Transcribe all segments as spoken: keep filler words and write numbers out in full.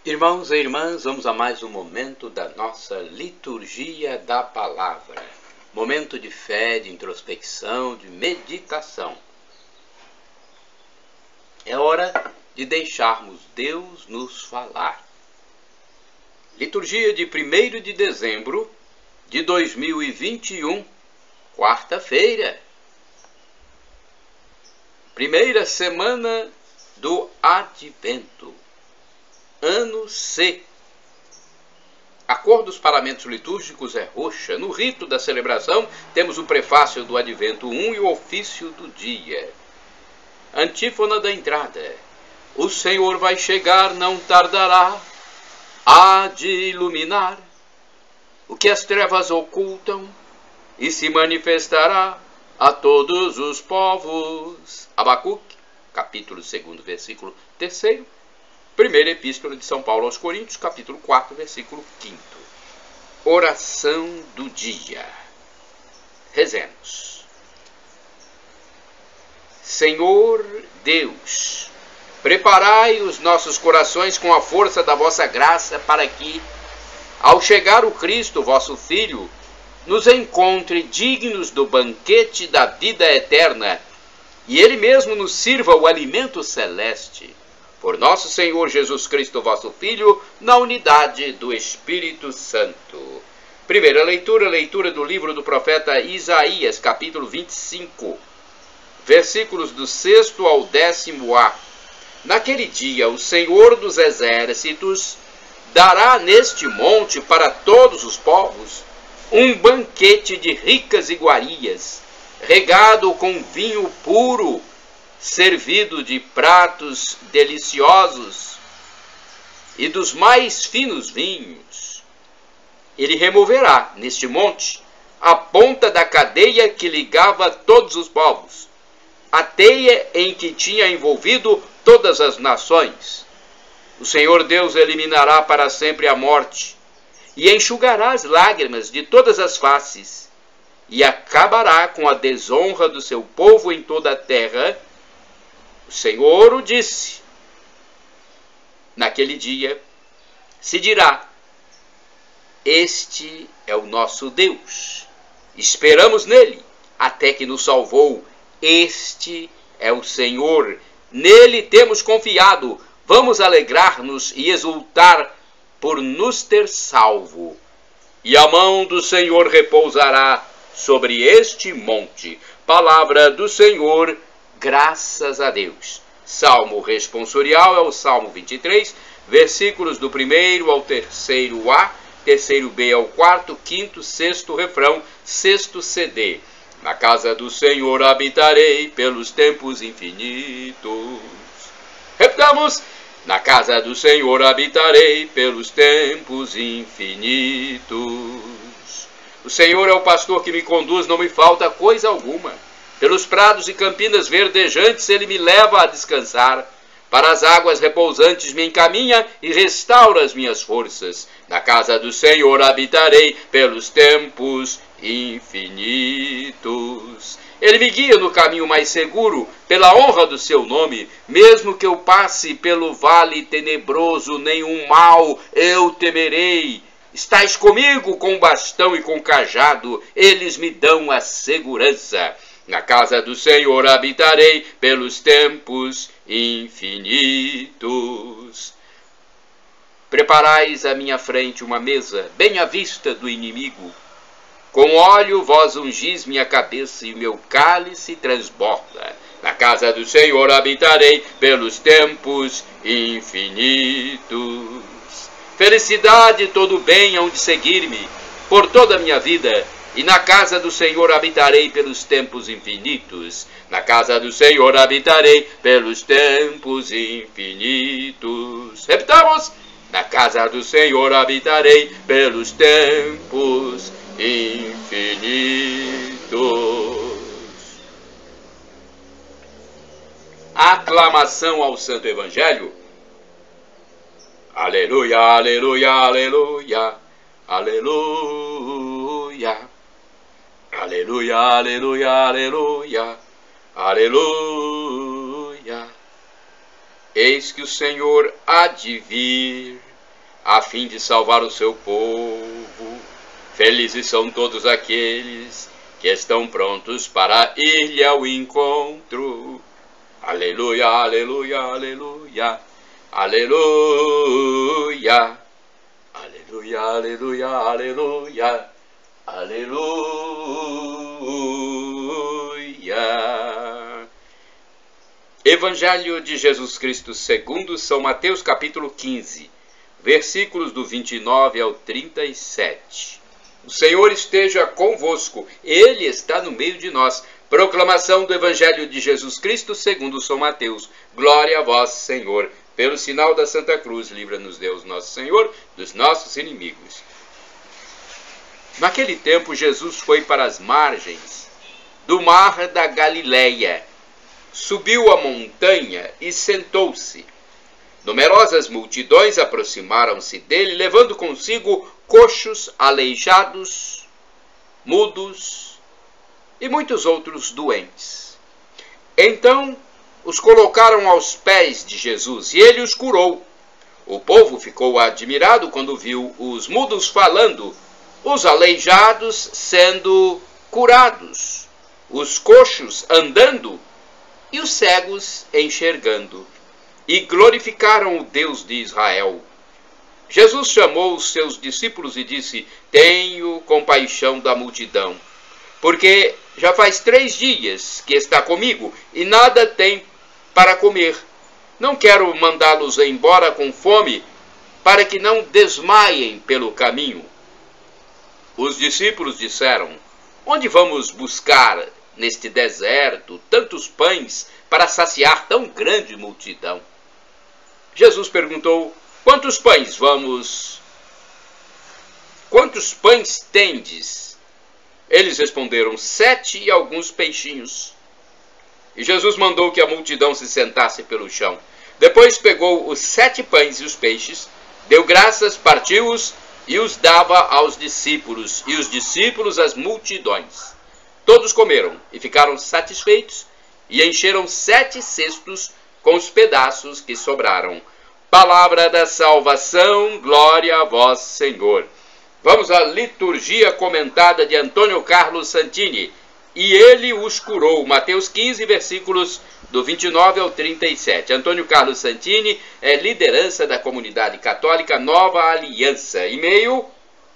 Irmãos e irmãs, vamos a mais um momento da nossa liturgia da palavra. Momento de fé, de introspecção, de meditação. É hora de deixarmos Deus nos falar. Liturgia de primeiro de dezembro de dois mil e vinte e um, quarta-feira. Primeira semana do Advento. Ano C. A cor dos paramentos litúrgicos é roxa. No rito da celebração, temos o prefácio do Advento um e o ofício do dia. Antífona da entrada. O Senhor vai chegar, não tardará, há de iluminar o que as trevas ocultam e se manifestará a todos os povos. Abacuque, capítulo dois, versículo terceiro. Primeira Epístola de São Paulo aos Coríntios, capítulo quatro, versículo quinto. Oração do dia. Rezemos. Senhor Deus, preparai os nossos corações com a força da vossa graça para que, ao chegar o Cristo, vosso Filho, nos encontre dignos do banquete da vida eterna e Ele mesmo nos sirva o alimento celeste. Por nosso Senhor Jesus Cristo, vosso Filho, na unidade do Espírito Santo. Primeira leitura, leitura do livro do profeta Isaías, capítulo vinte e cinco, versículos do sexto ao décimo A. Naquele dia, o Senhor dos Exércitos dará neste monte para todos os povos um banquete de ricas iguarias, regado com vinho puro, servido de pratos deliciosos e dos mais finos vinhos. Ele removerá neste monte a ponta da cadeia que ligava todos os povos, a teia em que tinha envolvido todas as nações. O Senhor Deus eliminará para sempre a morte e enxugará as lágrimas de todas as faces e acabará com a desonra do seu povo em toda a terra. O Senhor o disse. Naquele dia se dirá: este é o nosso Deus. Esperamos nele até que nos salvou. Este é o Senhor. Nele temos confiado. Vamos alegrar-nos e exultar por nos ter salvo. E a mão do Senhor repousará sobre este monte. Palavra do Senhor. Graças a Deus. Salmo responsorial é o Salmo vinte e três, versículos do primeiro ao terceiro A, terceiro B ao quarto, quinto, sexto refrão, sexto C D. Na casa do Senhor habitarei pelos tempos infinitos. Repitamos. Na casa do Senhor habitarei pelos tempos infinitos. O Senhor é o pastor que me conduz, não me falta coisa alguma. Pelos prados e campinas verdejantes ele me leva a descansar. Para as águas repousantes me encaminha e restaura as minhas forças. Na casa do Senhor habitarei pelos tempos infinitos. Ele me guia no caminho mais seguro, pela honra do seu nome. Mesmo que eu passe pelo vale tenebroso, nenhum mal eu temerei. Estais comigo com bastão e com cajado, eles me dão a segurança. Na casa do Senhor habitarei pelos tempos infinitos. Preparais à minha frente uma mesa, bem à vista do inimigo. Com óleo vós ungis minha cabeça e o meu cálice transborda. Na casa do Senhor habitarei pelos tempos infinitos. Felicidade e todo bem hão de seguir-me por toda a minha vida. E na casa do Senhor habitarei pelos tempos infinitos. Na casa do Senhor habitarei pelos tempos infinitos. Repitamos. Na casa do Senhor habitarei pelos tempos infinitos. Aclamação ao Santo Evangelho. Aleluia, aleluia, aleluia, aleluia. Aleluia, aleluia, aleluia, aleluia. Eis que o Senhor há de vir a fim de salvar o seu povo. Felizes são todos aqueles que estão prontos para ir-lhe ao encontro. Aleluia, aleluia, aleluia, aleluia, aleluia, aleluia, aleluia, aleluia. Evangelho de Jesus Cristo segundo São Mateus, capítulo quinze, versículos do vinte e nove ao trinta e sete. O Senhor esteja convosco, Ele está no meio de nós. Proclamação do Evangelho de Jesus Cristo segundo São Mateus. Glória a vós, Senhor. Pelo sinal da Santa Cruz, livra-nos Deus nosso Senhor dos nossos inimigos. Naquele tempo, Jesus foi para as margens do mar da Galileia. Subiu a montanha e sentou-se. Numerosas multidões aproximaram-se dele, levando consigo coxos, aleijados, mudos e muitos outros doentes. Então os colocaram aos pés de Jesus e ele os curou. O povo ficou admirado quando viu os mudos falando, os aleijados sendo curados, os coxos andando e os cegos enxergando. E glorificaram o Deus de Israel. Jesus chamou os seus discípulos e disse: tenho compaixão da multidão, porque já faz três dias que está comigo e nada tem para comer. Não quero mandá-los embora com fome, para que não desmaiem pelo caminho. Os discípulos disseram: onde vamos buscar neste deserto tantos pães para saciar tão grande multidão? Jesus perguntou: quantos pães vamos... Quantos pães tendes? Eles responderam: sete e alguns peixinhos. E Jesus mandou que a multidão se sentasse pelo chão. Depois pegou os sete pães e os peixes, deu graças, partiu-os e os dava aos discípulos, e os discípulos às multidões. Todos comeram e ficaram satisfeitos, e encheram sete cestos com os pedaços que sobraram. Palavra da salvação, glória a vós, Senhor. Vamos à liturgia comentada de Antônio Carlos Santini. E ele os curou. Mateus quinze, versículos do vinte e nove ao trinta e sete. Antônio Carlos Santini é liderança da comunidade católica Nova Aliança. E-mail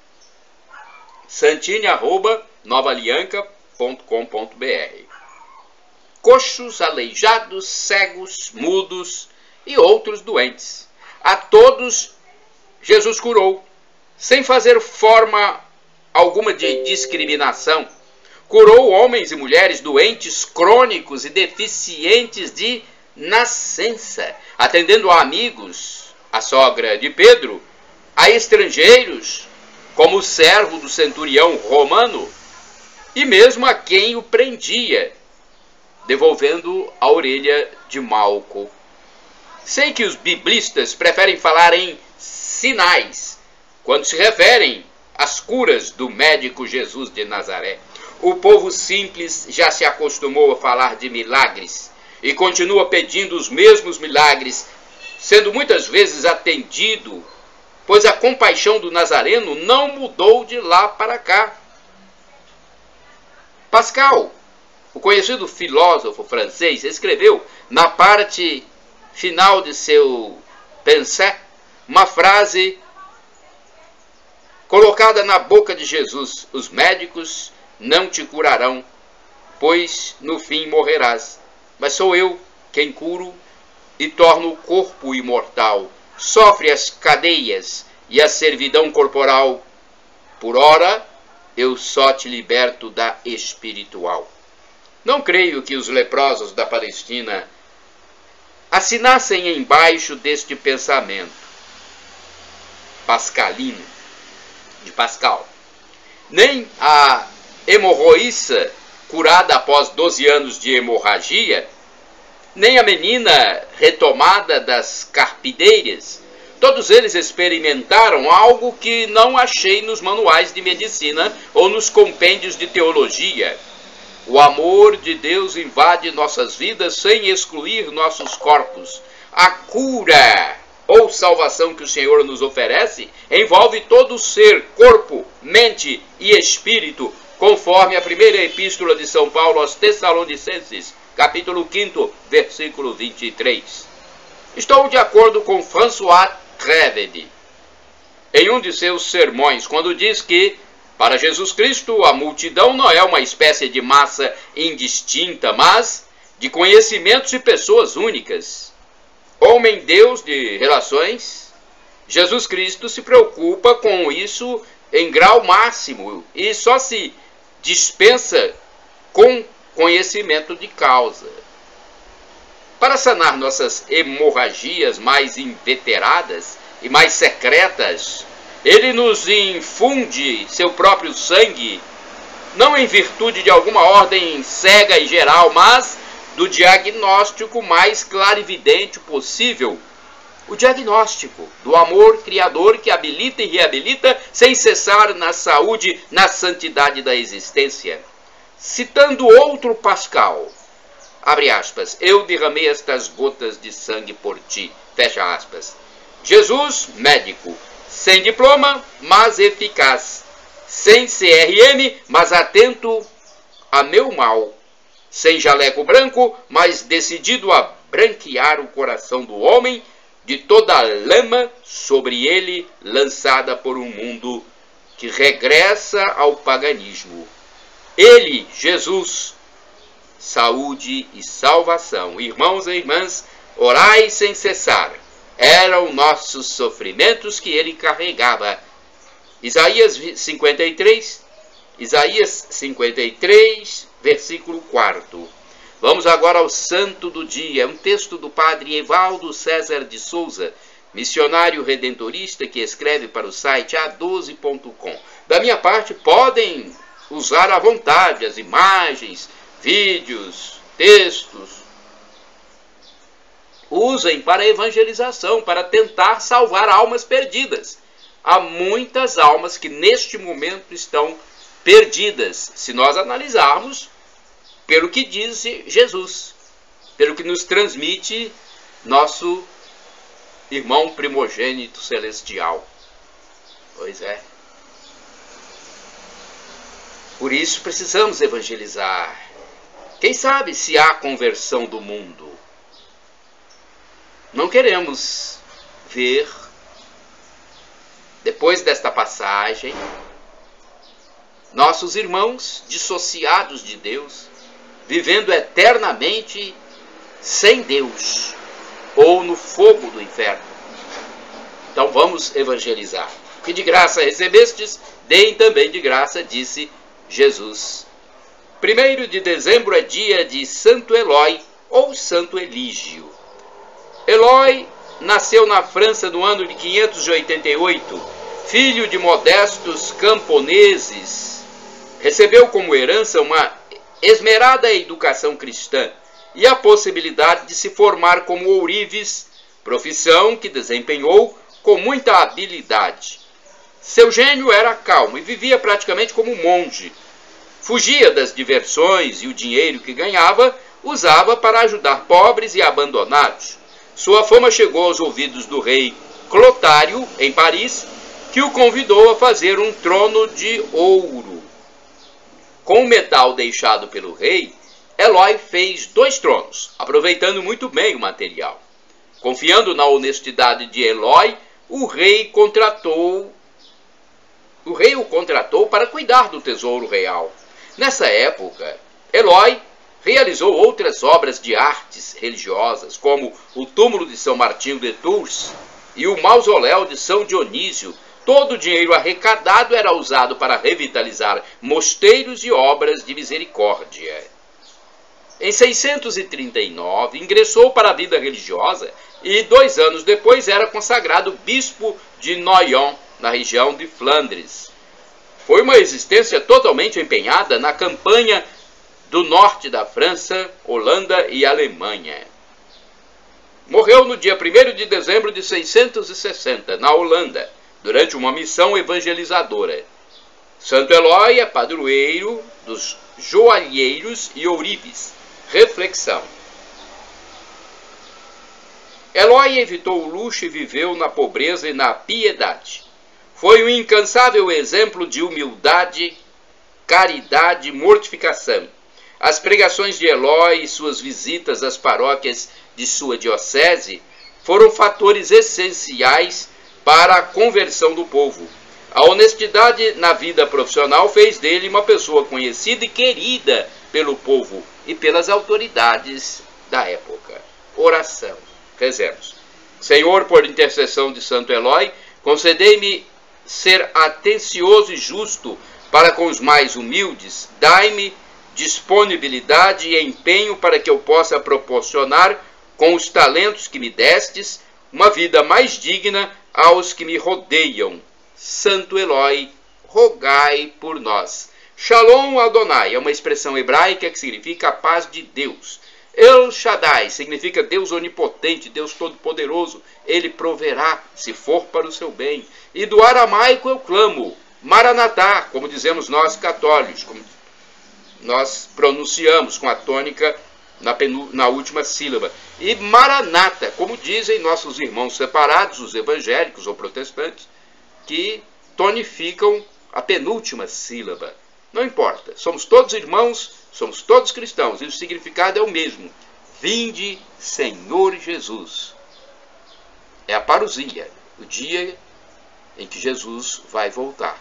santini arroba nova alianca ponto com ponto br. Coxos, aleijados, cegos, mudos e outros doentes. A todos Jesus curou, sem fazer forma alguma de discriminação. Curou homens e mulheres doentes, crônicos e deficientes de nascença, atendendo a amigos, a sogra de Pedro, a estrangeiros, como o servo do centurião romano, e mesmo a quem o prendia, devolvendo a orelha de Malco. Sei que os biblistas preferem falar em sinais, quando se referem às curas do médico Jesus de Nazaré. O povo simples já se acostumou a falar de milagres e continua pedindo os mesmos milagres, sendo muitas vezes atendido, pois a compaixão do Nazareno não mudou de lá para cá. Pascal, o conhecido filósofo francês, escreveu na parte final de seu Pensée uma frase colocada na boca de Jesus: os médicos não te curarão, pois no fim morrerás. Mas sou eu quem curo e torno o corpo imortal. Sofre as cadeias e a servidão corporal. Por ora, eu só te liberto da espiritual. Não creio que os leprosos da Palestina assinassem embaixo deste pensamento pascalino, de Pascal. Nem a hemorroíça curada após doze anos de hemorragia, nem a menina retomada das carpideiras, todos eles experimentaram algo que não achei nos manuais de medicina ou nos compêndios de teologia. O amor de Deus invade nossas vidas sem excluir nossos corpos. A cura ou salvação que o Senhor nos oferece envolve todo o ser, corpo, mente e espírito, conforme a primeira epístola de São Paulo aos Tessalonicenses, capítulo cinco, versículo vinte e três. Estou de acordo com François Trevedi, em um de seus sermões, quando diz que, para Jesus Cristo, a multidão não é uma espécie de massa indistinta, mas de conhecimentos e pessoas únicas. Homem-Deus de relações, Jesus Cristo se preocupa com isso em grau máximo e só se dispensa com conhecimento de causa. Para sanar nossas hemorragias mais inveteradas e mais secretas, ele nos infunde seu próprio sangue, não em virtude de alguma ordem cega e geral, mas do diagnóstico mais clarividente possível. O diagnóstico do amor criador que habilita e reabilita sem cessar na saúde, na santidade da existência. Citando outro Pascal, abre aspas, eu derramei estas gotas de sangue por ti, fecha aspas. Jesus, médico, sem diploma, mas eficaz, sem C R M, mas atento a meu mal, sem jaleco branco, mas decidido a branquear o coração do homem de toda a lama sobre ele lançada por um mundo que regressa ao paganismo. Ele, Jesus, saúde e salvação. Irmãos e irmãs, orai sem cessar. Eram nossos sofrimentos que ele carregava. Isaías cinquenta e três, Isaías cinquenta e três, versículo quatro. Vamos agora ao Santo do Dia, é um texto do padre Evaldo César de Souza, missionário redentorista que escreve para o site a doze ponto com. Da minha parte, podem usar à vontade as imagens, vídeos, textos. Usem para evangelização, para tentar salvar almas perdidas. Há muitas almas que neste momento estão perdidas, se nós analisarmos pelo que diz Jesus, pelo que nos transmite nosso irmão primogênito celestial. Pois é. Por isso precisamos evangelizar. Quem sabe se há conversão do mundo. Não queremos ver, depois desta passagem, nossos irmãos dissociados de Deus, vivendo eternamente sem Deus, ou no fogo do inferno. Então vamos evangelizar. Que de graça recebestes, deem também de graça, disse Jesus. Primeiro de dezembro é dia de Santo Eloi ou Santo Elígio. Eloi nasceu na França no ano de quinhentos e oitenta e oito, filho de modestos camponeses. Recebeu como herança uma esmerada educação cristã e a possibilidade de se formar como ourives, profissão que desempenhou com muita habilidade. Seu gênio era calmo e vivia praticamente como monge. Fugia das diversões e o dinheiro que ganhava usava para ajudar pobres e abandonados. Sua fama chegou aos ouvidos do rei Clotário, em Paris, que o convidou a fazer um trono de ouro. Com o metal deixado pelo rei, Eloi fez dois tronos, aproveitando muito bem o material. Confiando na honestidade de Eloi, o rei contratou, o rei o contratou para cuidar do tesouro real. Nessa época, Eloi realizou outras obras de artes religiosas, como o túmulo de São Martinho de Tours e o mausoléu de São Dionísio. Todo o dinheiro arrecadado era usado para revitalizar mosteiros e obras de misericórdia. Em seiscentos e trinta e nove, ingressou para a vida religiosa e, dois anos depois, era consagrado bispo de Noyon, na região de Flandres. Foi uma existência totalmente empenhada na campanha do norte da França, Holanda e Alemanha. Morreu no dia primeiro de dezembro de seiscentos e sessenta, na Holanda, durante uma missão evangelizadora. Santo Eloi é padroeiro dos joalheiros e ourives. Reflexão. Eloi evitou o luxo e viveu na pobreza e na piedade. Foi um incansável exemplo de humildade, caridade e mortificação. As pregações de Eloi e suas visitas às paróquias de sua diocese foram fatores essenciais para a conversão do povo. A honestidade na vida profissional fez dele uma pessoa conhecida e querida pelo povo e pelas autoridades da época. Oração. Rezemos. Senhor, por intercessão de Santo Eloi, concedei-me ser atencioso e justo para com os mais humildes. Dai-me disponibilidade e empenho para que eu possa proporcionar, com os talentos que me destes, uma vida mais digna aos que me rodeiam. Santo Eloi, rogai por nós. Shalom Adonai é uma expressão hebraica que significa a paz de Deus. El Shaddai significa Deus onipotente, Deus todo-poderoso. Ele proverá, se for para o seu bem. E do aramaico eu clamo, Maranatá, como dizemos nós católicos, como nós pronunciamos com a tônica na, penú na última sílaba. E Maranata, como dizem nossos irmãos separados, os evangélicos ou protestantes, que tonificam a penúltima sílaba. Não importa, somos todos irmãos, somos todos cristãos, e o significado é o mesmo. Vinde, Senhor Jesus. É a parousia, o dia em que Jesus vai voltar.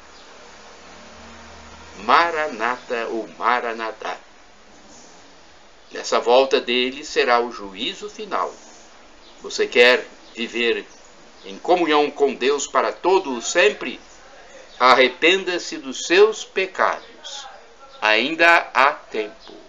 Maranata ou Maranatá. Nessa volta dele será o juízo final. Você quer viver em comunhão com Deus para todo o sempre? Arrependa-se dos seus pecados. Ainda há tempo.